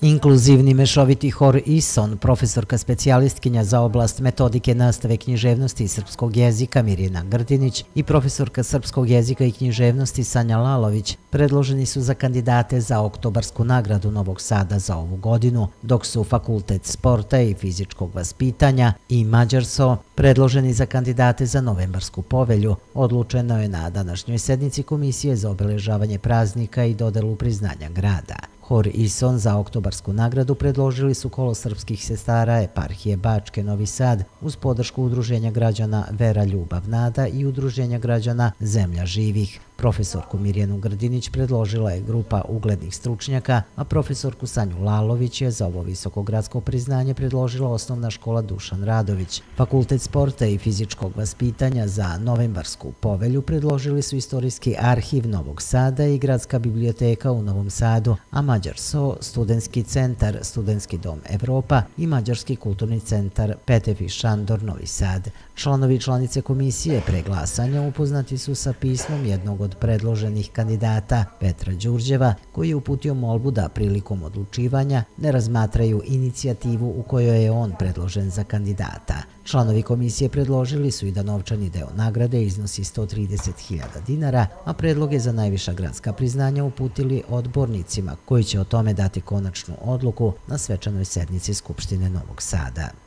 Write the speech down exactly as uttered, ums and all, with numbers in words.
Inkluzivni mešoviti hor Ison, profesorka specijalistkinja za oblast metodike nastave književnosti i srpskog jezika Mirjana Grdinić i profesorka srpskog jezika i književnosti Sanja Lalović predloženi su za kandidate za Oktobarsku nagradu Novog Sada za ovu godinu, dok su Fakultet sporta i fizičkog vaspitanja i Mađarso predloženi za kandidate za Novembarsku povelju. Odlučeno je na današnjoj sednici Komisije za obeležavanje praznika i dodelu priznanja grada. Hor Ison za Oktobarsku nagradu predložili su Kolo srpskih sestara Eparhije Bačke Novi Sad uz podršku Udruženja građana Vera Ljubav Nada i Udruženja građana Zemlja živih. Profesorku Mirjanu Grdinić predložila je grupa uglednih stručnjaka, a profesorku Sanju Lalović je za ovo visokogradsko priznanje predložila Osnovna škola Dušan Radović. Fakultet sporta i fizičkog vaspitanja za Novembarsku povelju predložili su Istorijski arhiv Novog Sada i Gradska biblioteka u Novom Sadu, a Mađarso, Studentski centar, Studentski dom Evropa i Mađarski kulturni centar Petefi Šandor Novi Sad. Članovi i članice komisije pre glasanja upoznati su sa pismom jednog od predloženih kandidata, Petra Đurđeva, koji je uputio molbu da prilikom odlučivanja ne razmatraju inicijativu u kojoj je on predložen za kandidata. Članovi komisije predložili su i da novčani deo nagrade iznosi sto trideset hiljada dinara, a predloge za najviša gradska priznanja uputili odbornicima koji će o tome dati konačnu odluku na svečanoj sednici Skupštine Novog Sada.